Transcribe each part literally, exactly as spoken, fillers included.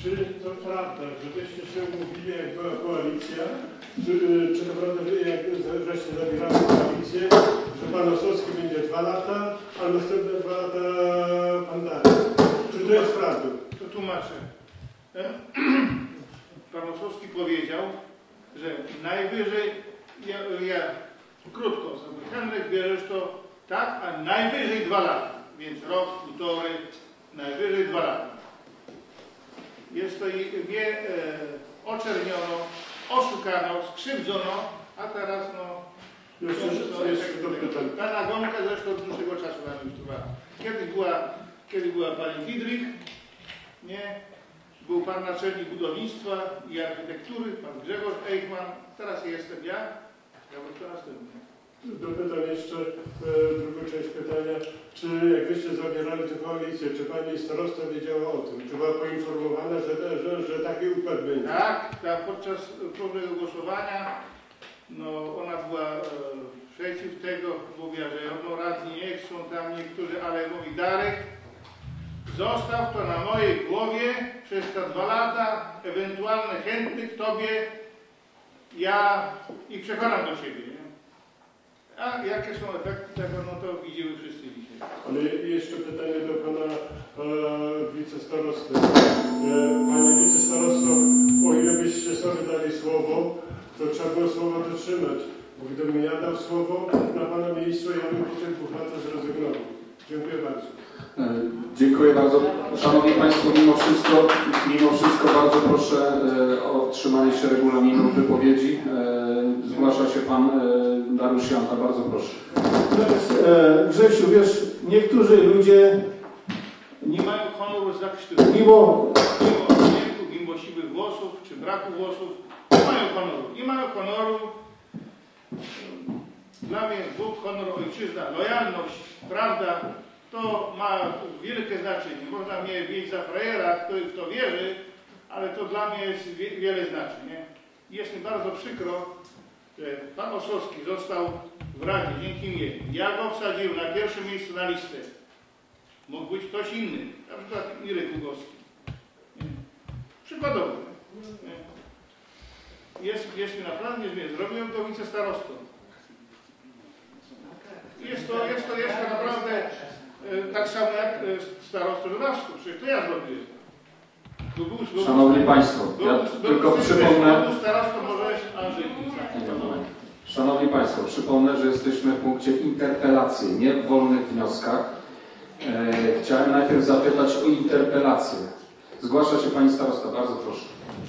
Czy to prawda, że wyście się umówili, jak była koalicja, czy, czy naprawdę jak wreszcie zabieramy koalicję, że pan Osowski będzie dwa lata, a następne dwa lata pan Dariusz? Czy to jest prawda? To tłumaczę. Pan Osowski powiedział, że najwyżej, ja, ja krótko, Henryk, bierzesz to tak, a najwyżej dwa lata. Więc rok, półtorej, najwyżej dwa lata. Jest to mnie e, oczerniono, oszukano, skrzywdzono, a teraz no... Jeszcze, to jest to ta nagonka zresztą od dłuższego czasu na nim trwa. Kiedy była, kiedy była pani Widrich, nie? Był pan naczelnik budownictwa i architektury, pan Grzegorz Eichmann, teraz jestem ja, ja bym to następny. Dopytam jeszcze e, drugą część pytania. Czy jak wyście zabierali tę koalicję, czy pani starosta wiedziała o tym? Czy była poinformowana, że, że, że taki układ będzie? Tak, tak, podczas próbnego głosowania no, ona była e, przeciw tego, mówiła, że no, radni nie chcą tam niektórzy, ale mówi Darek, zostaw to na mojej głowie przez te dwa lata, ewentualne chętnych tobie, ja i przekonam do siebie. Nie? A jakie są efekty tego, no to widzimy wszyscy dzisiaj. Ale jeszcze pytanie do pana e, wicestarosty. E, panie wicestarosto, o ile byście sobie dali słowo, to trzeba było słowo dotrzymać. Bo gdybym ja dał słowo na pana miejscu, ja bym po tych dwóch latach zrezygnował. Dziękuję bardzo. Dziękuję bardzo. Szanowni Państwo, mimo wszystko, mimo wszystko bardzo proszę o trzymanie się regulaminu wypowiedzi. Zgłasza się Pan Dariusz Janta. Bardzo proszę. Grzesiu, wiesz, niektórzy ludzie nie mają honoru z zakrztyku. Mimo, mimo wieku, mimo siwych włosów, czy braku włosów, nie mają honoru. Nie mają honoru. Dla mnie Bóg, honor, ojczyzna, lojalność, prawda, to ma wielkie znaczenie. Można mnie mieć za frajera, który w to wierzy, ale to dla mnie jest wie, wiele znaczy. Nie? Jest mi bardzo przykro, że pan Osowski został w Radzie dzięki mnie. Ja go wsadziłem na pierwsze miejsce na listę. Mógł być ktoś inny, na przykład Irek Ługowski. Przykładowo. Nie? Jest, jest mi naprawdę niezmiernie. Zrobiłem to wicestarostą. Jest to, jest to, jest to naprawdę e, tak samo jak e, starosto Żydowsko. Przecież to ja zrobiłem. Był, był, był, Szanowni był, Państwo, był, ja był, tylko był, przypomnę... Był starostą możesz Andrzej. Szanowni Państwo, przypomnę, że jesteśmy w punkcie interpelacji, nie w wolnych wnioskach. E, chciałem najpierw zapytać o interpelację. Zgłasza się Pani Starosta, bardzo proszę.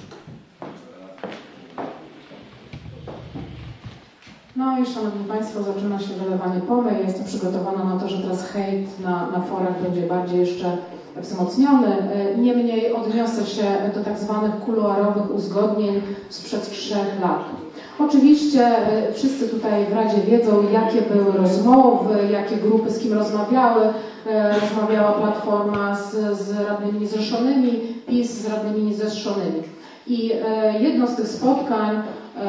No i Szanowni Państwo, zaczyna się wylewanie pomy. Ja jestem przygotowana na to, że teraz hejt na, na forach będzie bardziej jeszcze wzmocniony. Niemniej odniosę się do tak zwanych kuluarowych uzgodnień sprzed trzech lat. Oczywiście wszyscy tutaj w Radzie wiedzą, jakie były rozmowy, jakie grupy z kim rozmawiały. Rozmawiała Platforma z, z radnymi niezrzeszonymi, PiS z radnymi niezrzeszonymi. I jedno z tych spotkań,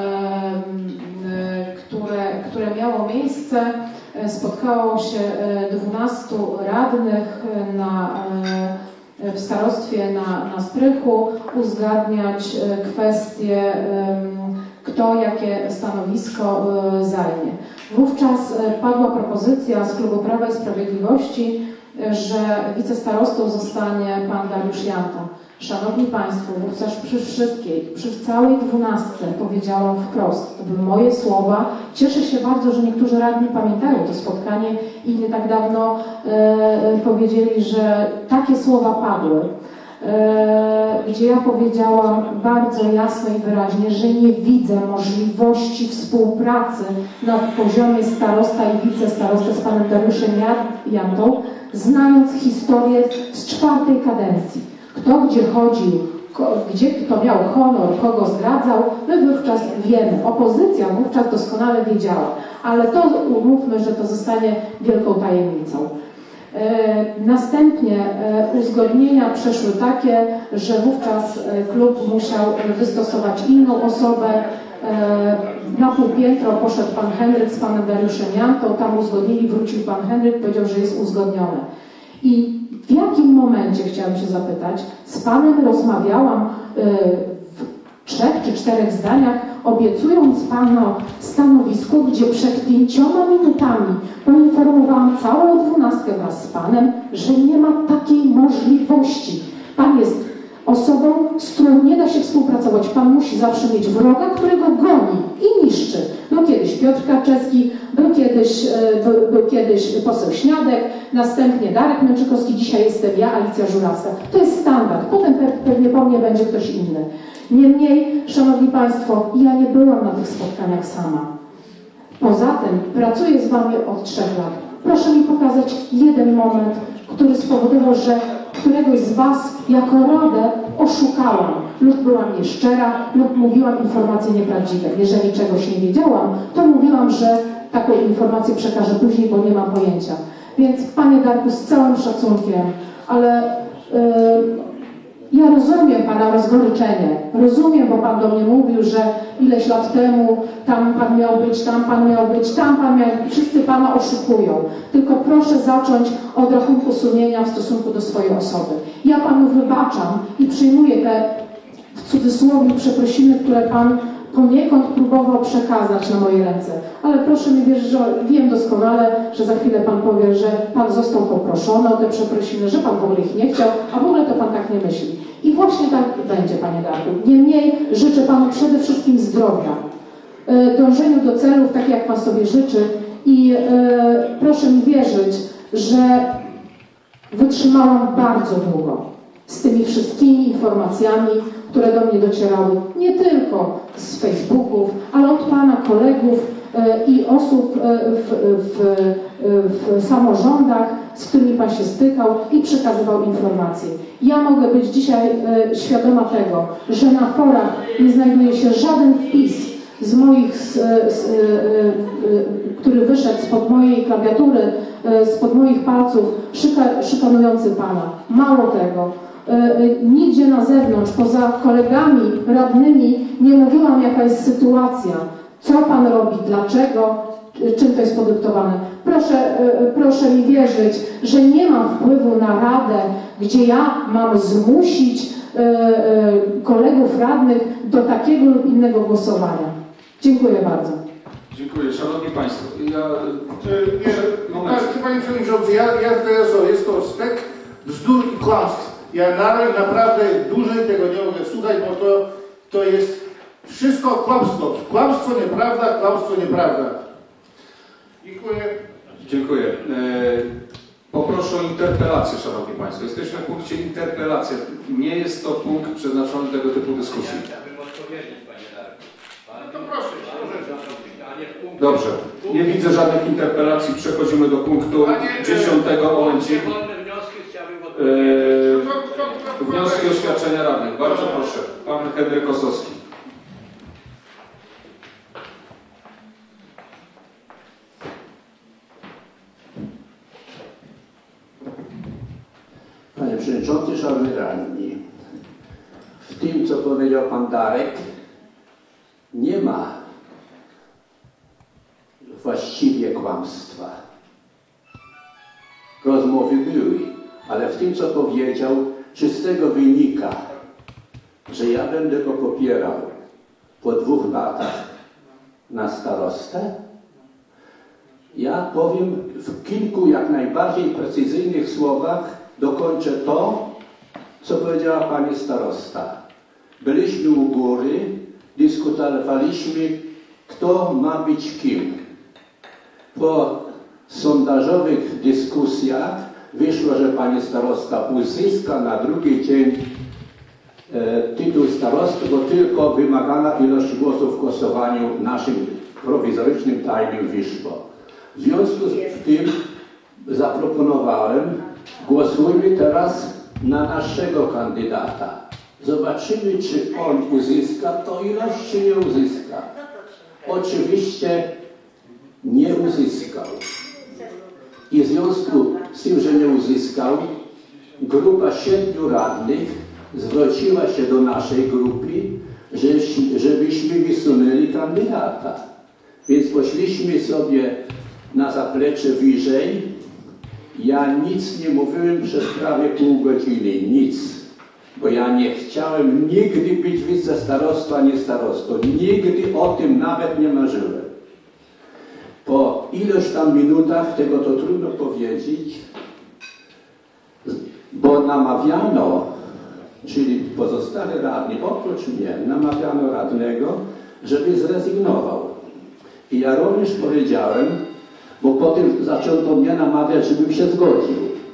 które, które miało miejsce, spotkało się dwunastu radnych na, w starostwie na, na Strychu uzgadniać kwestie, kto jakie stanowisko zajmie. Wówczas padła propozycja z Klubu Prawa i Sprawiedliwości, że wicestarostą zostanie pan Dariusz Janta. Szanowni Państwo, wówczas przy wszystkiej, przy całej dwunastce powiedziałam wprost, to były moje słowa. Cieszę się bardzo, że niektórzy radni pamiętają to spotkanie i nie tak dawno e, powiedzieli, że takie słowa padły, e, gdzie ja powiedziałam bardzo jasno i wyraźnie, że nie widzę możliwości współpracy na poziomie starosta i wicestarosta z panem Dariuszem Jantą, znając historię z czwartej kadencji. Kto gdzie chodził, gdzie kto miał honor, kogo zdradzał, my wówczas wiemy. Opozycja wówczas doskonale wiedziała, ale to umówmy, że to zostanie wielką tajemnicą. E, następnie e, uzgodnienia przeszły takie, że wówczas e, klub musiał wystosować inną osobę. E, na półpiętro poszedł pan Henryk z panem Dariuszem Jantą, tam uzgodnili, wrócił pan Henryk, powiedział, że jest uzgodnione. I w jakim momencie, chciałam się zapytać, z Panem rozmawiałam w trzech czy czterech zdaniach, obiecując Panu stanowisko, gdzie przed pięcioma minutami poinformowałam całą dwunastkę wraz z Panem, że nie ma takiej możliwości. Pan jest osobą, z którą nie da się współpracować. Pan musi zawsze mieć wroga, którego goni i niszczy. Był kiedyś Piotr Karczewski, był kiedyś, był, był kiedyś poseł Śniadek, następnie Darek Męczykowski, dzisiaj jestem ja, Alicja Żurawska. To jest standard. Potem pewnie po mnie będzie ktoś inny. Niemniej, Szanowni Państwo, ja nie byłam na tych spotkaniach sama. Poza tym pracuję z Wami od trzech lat. Proszę mi pokazać jeden moment, który spowodował, że któregoś z Was jako radę oszukałam lub byłam nieszczera lub mówiłam informacje nieprawdziwe. Jeżeli czegoś nie wiedziałam, to mówiłam, że taką informację przekażę później, bo nie mam pojęcia. Więc Panie Darku, z całym szacunkiem, ale yy, ja rozumiem Pana rozgoryczenie. Rozumiem, bo Pan do mnie mówił, że ileś lat temu tam Pan miał być, tam Pan miał być, tam Pan miał... Wszyscy Pana oszukują. Tylko proszę zacząć od rachunku sumienia w stosunku do swojej osoby. Ja Panu wybaczam i przyjmuję te, w cudzysłowie, przeprosiny, które Pan poniekąd próbował przekazać na moje ręce. Ale proszę mi wierzyć, że wiem doskonale, że za chwilę Pan powie, że Pan został poproszony o te przeprosiny, że Pan w ogóle ich nie chciał, a w ogóle to Pan tak nie myśli. I właśnie tak będzie, Panie Darku. Niemniej życzę Panu przede wszystkim zdrowia, dążeniu do celów, tak jak Pan sobie życzy i e, proszę mi wierzyć, że wytrzymałam bardzo długo z tymi wszystkimi informacjami, które do mnie docierały, nie tylko z Facebooków, ale od Pana kolegów e, i osób e, w, w, w samorządach, z którymi Pan się stykał i przekazywał informacje. Ja mogę być dzisiaj e, świadoma tego, że na forach nie znajduje się żaden wpis z moich, z, z, e, e, który wyszedł spod mojej klawiatury, e, spod moich palców, szyka, szykanujący Pana. Mało tego. Nigdzie na zewnątrz, poza kolegami radnymi, nie mówiłam, jaka jest sytuacja, co Pan robi, dlaczego, czym to jest podyktowane. Proszę, proszę mi wierzyć, że nie mam wpływu na radę, gdzie ja mam zmusić kolegów radnych do takiego lub innego głosowania. Dziękuję bardzo. Dziękuję. Szanowni Państwo, ja... Moment. Panie Przewodniczący, ja, ja teraz jest to spek bzdur i kłamstw. Ja naprawdę dłużej tego nie mogę słuchać, bo to, to jest wszystko kłamstwo. Kłamstwo nieprawda, kłamstwo nieprawda. Dziękuję. Dziękuję. E, poproszę o interpelację, Szanowni Państwo. Jesteśmy w punkcie interpelacja. Nie jest to punkt przeznaczony tego typu dyskusji. Ja chciałbym odpowiedzieć, Panie Darku. No to proszę. Dobrze. Nie widzę żadnych interpelacji. Przechodzimy do punktu dziesiątego. Momencik. Yy, wnioski o oświadczenia radnych. Bardzo proszę. Pan Henryk Kosowski. Panie Przewodniczący, Szanowni Radni, w tym, co powiedział Pan Darek, nie ma właściwie kłamstwa. Rozmowy były, ale w tym, co powiedział, czy z tego wynika, że ja będę go popierał po dwóch latach na starostę? Ja powiem w kilku jak najbardziej precyzyjnych słowach, dokończę to, co powiedziała Pani starosta. Byliśmy u góry, dyskutowaliśmy, kto ma być kim. Po sondażowych dyskusjach wyszło, że Pani starosta uzyska na drugi dzień e, tytuł starosty, bo tylko wymagana ilość głosów w głosowaniu naszym prowizorycznym tajnym wyszło. W związku z tym zaproponowałem, głosujmy teraz na naszego kandydata. Zobaczymy, czy on uzyska tą ilość, czy nie uzyska. Oczywiście nie uzyskał. I w związku z tym, że nie uzyskał, grupa siedmiu radnych zwróciła się do naszej grupy, że, żebyśmy wysunęli kandydata. Więc poszliśmy sobie na zaplecze wyżej Ja nic nie mówiłem przez prawie pół godziny, nic. Bo ja nie chciałem nigdy być wicestarostą, ani starostą. Nigdy o tym nawet nie marzyłem. Po ilość tam minutach, tego to trudno powiedzieć, bo namawiano, czyli pozostali radni, oprócz mnie, namawiano radnego, żeby zrezygnował. I ja również powiedziałem, bo potem zaczęto mnie namawiać, żebym się zgodził.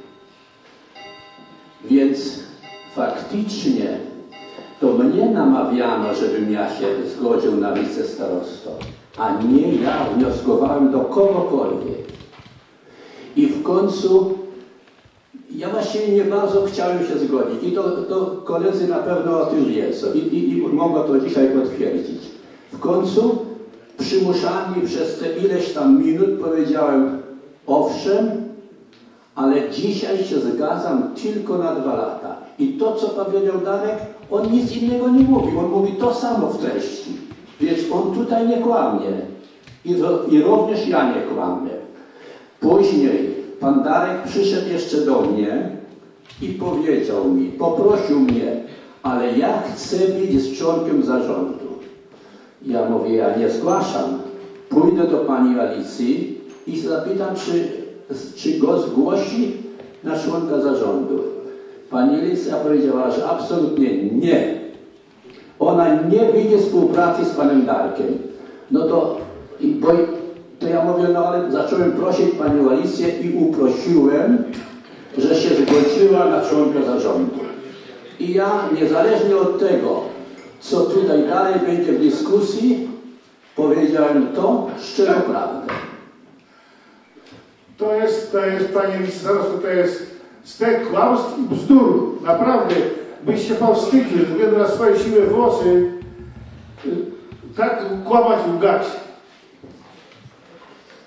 Więc faktycznie to mnie namawiano, żebym ja się zgodził na wicestarostwo, a nie ja wnioskowałem do kogokolwiek. I w końcu ja właściwie nie bardzo chciałem się zgodzić i to, to koledzy na pewno o tym wiedzą i, i, i mogą to dzisiaj potwierdzić. W końcu przymuszani przez te ileś tam minut powiedziałem owszem, ale dzisiaj się zgadzam tylko na dwa lata. I to, co powiedział Darek, on nic innego nie mówi. On mówi to samo w treści. Więc on tutaj nie kłamie. I, i również ja nie kłamię. Później pan Darek przyszedł jeszcze do mnie i powiedział mi, poprosił mnie, ale ja chcę być członkiem zarządu. Ja mówię, ja nie zgłaszam. Pójdę do pani Alicji i zapytam, czy, czy go zgłosi na członka zarządu. Pani Alicja powiedziała, że absolutnie nie. Ona nie widzi współpracy z panem Darkiem. No to, bo, to ja mówię, no ale zacząłem prosić panią Alicję i uprosiłem, że się zgodziła na członka zarządu. I ja, niezależnie od tego, co tutaj dalej będzie w dyskusji, powiedziałem to szczerą prawdę. To jest, to jest, panie wicestarosto, to jest stek kłamstw i bzdur. Naprawdę, byś się powstydził ze względu na swoje siłe włosy, tak kłamać i łgać.